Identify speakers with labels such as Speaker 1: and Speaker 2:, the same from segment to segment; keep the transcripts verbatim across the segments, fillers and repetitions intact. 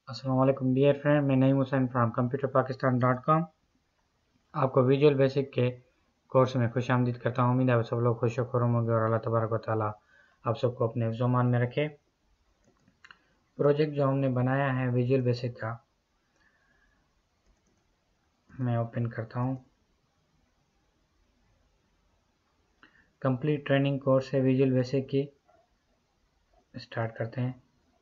Speaker 1: अस्सलाम वालेकुम dear friend, मैं Naeem Hussain from computer Pakistan dot com आपको विजुअल बेसिक के कोर्स में खुश आमदीद करता हूँ। उम्मीद है आप सब लोग खुश खुर्म होंगे और अल्लाह तबारक व तआला आप सबको अपने ज़ुमान में रखे। प्रोजेक्ट जो हमने बनाया है विजुअल बेसिक का, मैं ओपन करता हूँ। कंप्लीट ट्रेनिंग कोर्स है विजुअल बेसिक की, स्टार्ट करते हैं।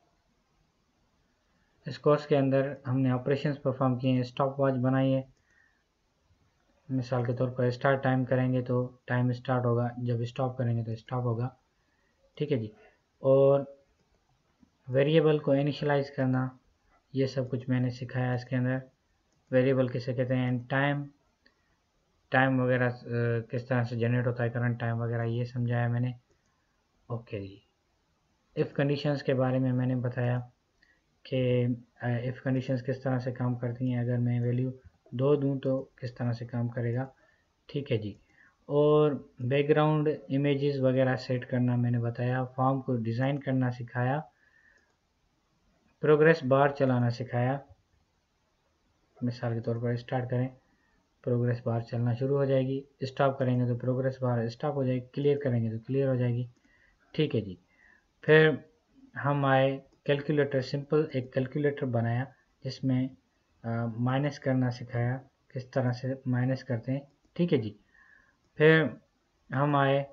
Speaker 1: इस कोर्स के अंदर हमने ऑपरेशंस परफॉर्म किए हैं, स्टॉप वॉच बनाई है। मिसाल के तौर पर स्टार्ट टाइम करेंगे तो टाइम स्टार्ट होगा, जब स्टॉप करेंगे तो स्टॉप होगा। ठीक है जी। और वेरिएबल को इनिशियलाइज करना, ये सब कुछ मैंने सिखाया इसके अंदर। वेरिएबल किसे कहते हैं, टाइम टाइम वगैरह किस तरह से जनरेट होता है, करंट टाइम वगैरह, ये समझाया मैंने। Okay ji. इफ़ कंडीशंस के बारे में मैंने बताया कि इफ़ कंडीशंस किस तरह से काम करती हैं। अगर मैं वैल्यू दो दूं तो किस तरह से काम करेगा। ठीक है जी। और बैकग्राउंड इमेजेस वगैरह सेट करना मैंने बताया। फॉर्म को डिज़ाइन करना सिखाया। प्रोग्रेस बार चलाना सिखाया। मिसाल के तौर पर स्टार्ट करें, प्रोग्रेस बार चलना शुरू हो जाएगी। स्टॉप करेंगे तो प्रोग्रेस बार स्टॉप हो जाएगी। क्लियर करेंगे तो क्लियर हो जाएगी। ठीक है जी। फिर हम आए कैलकुलेटर, सिंपल एक कैलकुलेटर बनाया जिसमें माइनस करना सिखाया, किस तरह से माइनस करते हैं। ठीक है जी। फिर हम आए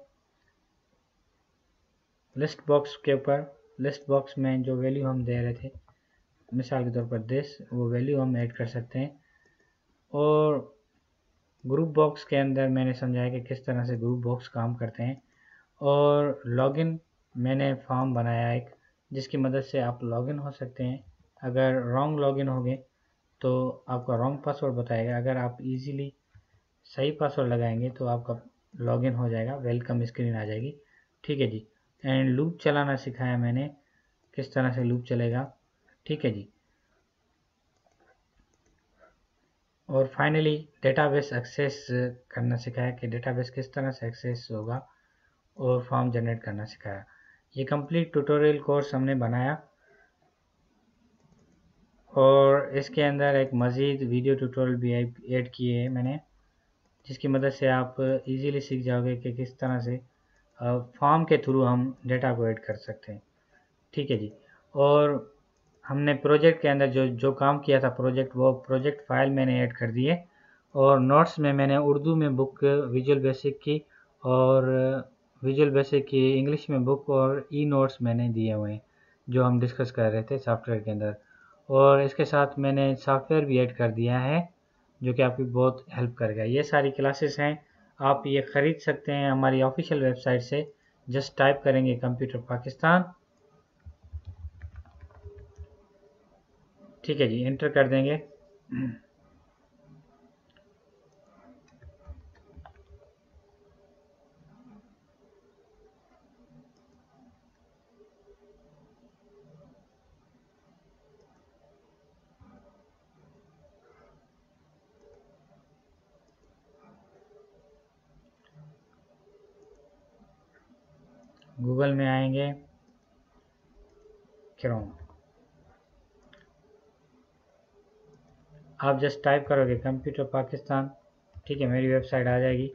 Speaker 1: लिस्ट बॉक्स के ऊपर। लिस्ट बॉक्स में जो वैल्यू हम दे रहे थे, मिसाल के तौर पर दिस, वो वैल्यू हम ऐड कर सकते हैं। और ग्रुप बॉक्स के अंदर मैंने समझाया कि किस तरह से ग्रुप बॉक्स काम करते हैं। और लॉगिन मैंने फॉर्म बनाया एक, जिसकी मदद से आप लॉगिन हो सकते हैं। अगर रॉन्ग लॉगिन होंगे तो आपका रॉन्ग पासवर्ड बताएगा। अगर आप इजीली सही पासवर्ड लगाएंगे तो आपका लॉगिन हो जाएगा, वेलकम स्क्रीन आ जाएगी। ठीक है जी। एंड लूप चलाना सिखाया मैंने, किस तरह से लूप चलेगा। ठीक है जी। और फाइनली डेटाबेस एक्सेस करना सिखाया कि डेटाबेस किस तरह से एक्सेस होगा, और फॉर्म जनरेट करना सिखाया। ये कंप्लीट ट्यूटोरियल कोर्स हमने बनाया और इसके अंदर एक मज़ीद वीडियो ट्यूटोरियल भी ऐड किए हैं मैंने, जिसकी मदद से आप इजीली सीख जाओगे कि किस तरह से फॉर्म के थ्रू हम डेटा को ऐड कर सकते हैं। ठीक है जी। और हमने प्रोजेक्ट के अंदर जो जो काम किया था प्रोजेक्ट, वो प्रोजेक्ट फाइल मैंने ऐड कर दी है। और नोट्स में मैंने उर्दू में बुक विजुअल बेसिक की, और विजुअल बेसिक की इंग्लिश में बुक, और ई नोट्स मैंने दिए हुए हैं जो हम डिस्कस कर रहे थे सॉफ्टवेयर के अंदर। और इसके साथ मैंने सॉफ्टवेयर भी ऐड कर दिया है जो कि आपकी बहुत हेल्प करेगा। ये सारी क्लासेस हैं, आप ये ख़रीद सकते हैं हमारी ऑफिशियल वेबसाइट से। जस्ट टाइप करेंगे कंप्यूटर पाकिस्तान, ठीक है जी, एंटर कर देंगे। गूगल में आएंगे, क्रोम, आप जस्ट टाइप करोगे कंप्यूटर पाकिस्तान, ठीक है, मेरी वेबसाइट आ जाएगी।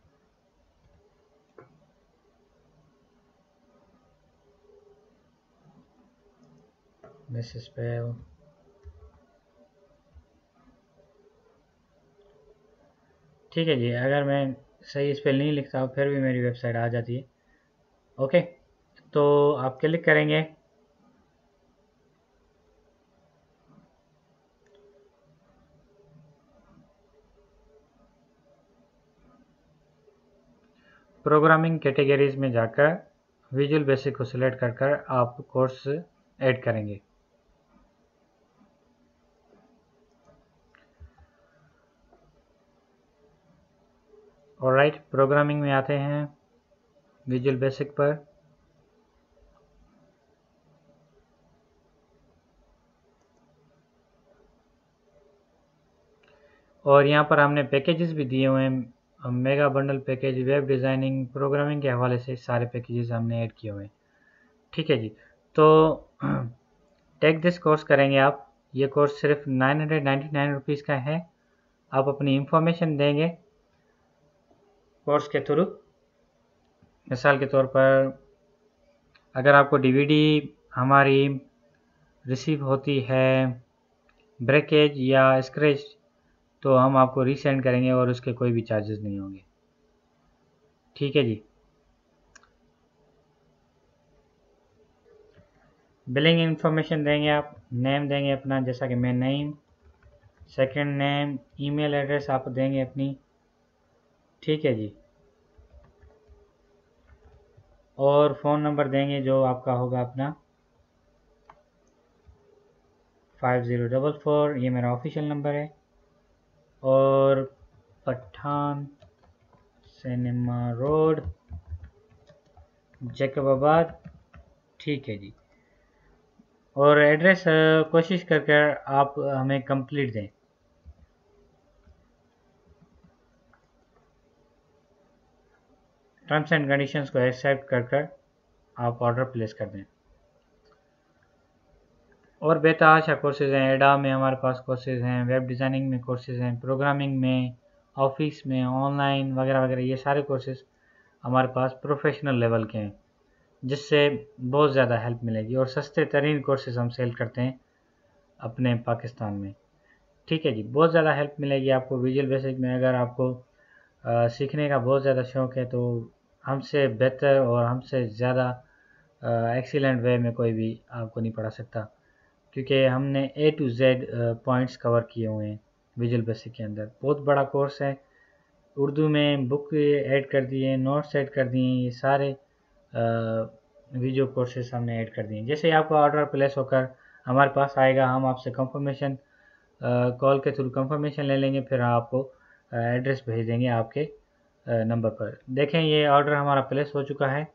Speaker 1: मिसेस पे ठीक है जी। अगर मैं सही स्पेल नहीं लिखता फिर भी मेरी वेबसाइट आ जाती है। ओके, तो आप क्लिक करेंगे, प्रोग्रामिंग कैटेगरीज में जाकर विजुअल बेसिक को सिलेक्ट कर कर आप कोर्स ऐड करेंगे। ऑलराइट, प्रोग्रामिंग में आते हैं विजुअल बेसिक पर। और यहाँ पर हमने पैकेजेस भी दिए हुए हैं, mega bundle package, web designing, programming के हवाले से सारे पैकेजेस हमने ऐड किए हुए हैं। ठीक है जी। तो टेक दिस कोर्स करेंगे आप, ये कोर्स सिर्फ nine hundred ninety nine rupees का है। आप अपनी इंफॉर्मेशन देंगे कोर्स के थ्रू। मिसाल के तौर पर अगर आपको डीवीडी हमारी रिसीव होती है ब्रेकेज या स्क्रैच, तो हम आपको रीसेंड करेंगे और उसके कोई भी चार्जेस नहीं होंगे। ठीक है जी। बिलिंग इंफॉर्मेशन देंगे आप, नेम देंगे अपना, जैसा कि मैं name, second name, email address आप देंगे अपनी। ठीक है जी। और फ़ोन नंबर देंगे जो आपका होगा अपना फाइव ज़ीरो डबल फोर, ये मेरा ऑफिशियल नंबर है। और पठान सिनेमा रोड, जैकबाबाद। ठीक है जी। और एड्रेस कोशिश कर कर आप हमें कंप्लीट दें। टर्म्स एंड कंडीशंस को एक्सेप्ट कर कर आप ऑर्डर प्लेस कर दें। और बेतहाशा कोर्सेज़ हैं। एडा में हमारे पास कोर्सेज़ हैं, वेब डिज़ाइनिंग में कोर्सेज़ हैं, प्रोग्रामिंग में, ऑफिस में, ऑनलाइन वगैरह वगैरह। ये सारे कोर्सेज़ हमारे पास प्रोफेशनल लेवल के हैं, जिससे बहुत ज़्यादा हेल्प मिलेगी। और सस्ते तरीन कोर्सेज़ हम सेल करते हैं अपने पाकिस्तान में। ठीक है जी। बहुत ज़्यादा हेल्प मिलेगी आपको विजुअल बेसिक में। अगर आपको आ, सीखने का बहुत ज़्यादा शौक़ है तो हमसे बेहतर और हमसे ज़्यादा एक्सीलेंट वे में कोई भी आपको नहीं पढ़ा सकता, क्योंकि हमने A to Z points cover किए हुए हैं विजुअल बेसिक के अंदर। बहुत बड़ा कोर्स है। उर्दू में बुक ऐड कर दिए, नोट्स ऐड कर दिए, ये सारे वीडियो कोर्सेस हमने ऐड कर दिए। जैसे ही आपका ऑर्डर प्लेस होकर हमारे पास आएगा, हम आपसे कंफर्मेशन कॉल के थ्रू कंफर्मेशन ले लेंगे, फिर आपको एड्रेस भेज देंगे आपके नंबर पर। देखें ये ऑर्डर हमारा प्लेस हो चुका है।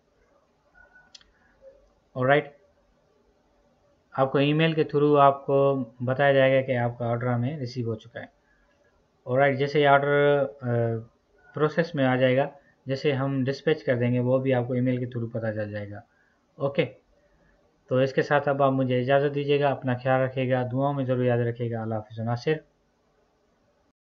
Speaker 1: ऑलराइट, आपको ईमेल के थ्रू आपको बताया जाएगा कि आपका ऑर्डर हमें रिसीव हो चुका है। ऑलराइट, जैसे ये ऑर्डर प्रोसेस में आ जाएगा, जैसे हम डिस्पैच कर देंगे, वो भी आपको ईमेल के थ्रू पता चल जाएगा। ओके, तो इसके साथ अब आप मुझे इजाज़त दीजिएगा। अपना ख्याल रखिएगा, दुआओं में ज़रूर याद रखिएगा। अल्लाह हाफ़िज़ नासिर।